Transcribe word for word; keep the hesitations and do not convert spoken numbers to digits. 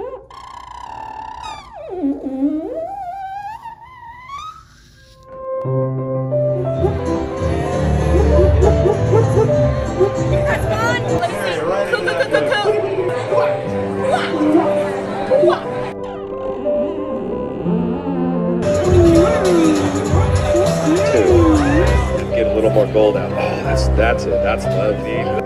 That's fun. Let me see. Coo, coo, coo, coo, coo. Get a little more gold out. Oh, that's that's it. That's lovely.